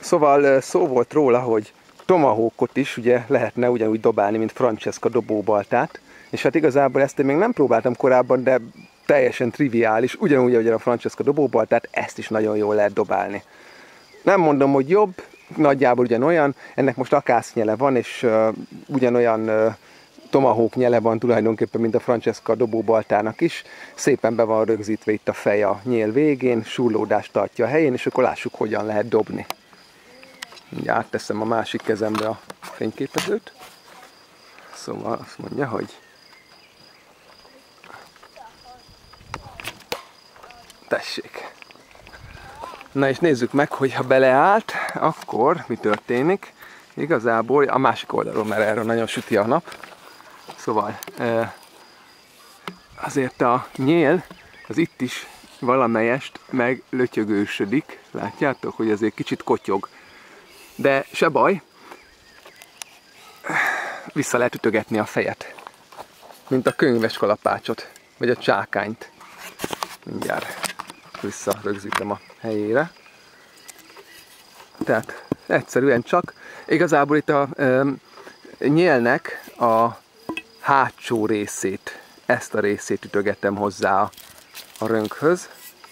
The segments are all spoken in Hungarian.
Szóval szó volt róla, hogy tomahawkot is ugye lehetne ugyanúgy dobálni, mint Francesca dobóbaltát, és hát igazából ezt én még nem próbáltam korábban, de teljesen triviális, ugyanúgy, ahogy a Francesca dobóbaltát, ezt is nagyon jól lehet dobálni. Nem mondom, hogy jobb, nagyjából ugyanolyan, ennek most akásznyele van, és ugyanolyan tomahawk nyele van tulajdonképpen, mint a Francesca dobóbaltának is. Szépen be van rögzítve itt a fej a nyél végén, súrlódást tartja a helyén, és akkor lássuk, hogyan lehet dobni. Mindjárt átteszem a másik kezembe a fényképezőt. Szóval azt mondja, hogy tessék. Na és nézzük meg, hogy ha beleállt, akkor mi történik. Igazából a másik oldalról, mert erről nagyon süti a nap. Szóval azért a nyél az itt is valamelyest meglötyögősödik. Látjátok, hogy azért kicsit kotyog. De se baj, vissza lehet ütögetni a fejet. Mint a könyves kalapácsot, vagy a csákányt. Mindjárt visszarögzítem a helyére. Tehát egyszerűen csak, igazából itt a nyélnek a hátsó részét, ezt a részét ütögetem hozzá a rönkhöz.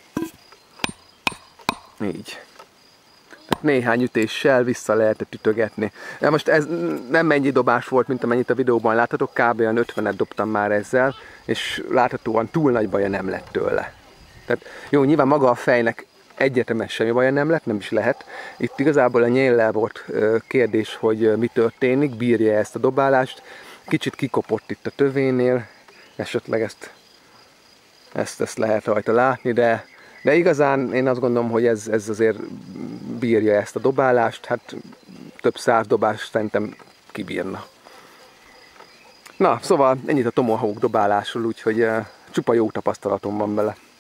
Így. Néhány ütéssel vissza lehetett ütögetni. De most ez nem mennyi dobás volt, mint amennyit a videóban láthatok, kb. Olyan 50-et dobtam már ezzel, és láthatóan túl nagy baja nem lett tőle. Tehát jó, nyilván maga a fejnek egyetemes semmi baja nem lett, nem is lehet. Itt igazából a nyéllel volt kérdés, hogy mi történik, bírja ezt a dobálást. Kicsit kikopott itt a tövénél, esetleg ezt lehet rajta látni, de igazán én azt gondolom, hogy ez azért bírja ezt a dobálást, hát több száz dobást szerintem kibírna. Na, szóval ennyit a tomahawk dobálásról, úgyhogy csupa jó tapasztalatom van vele.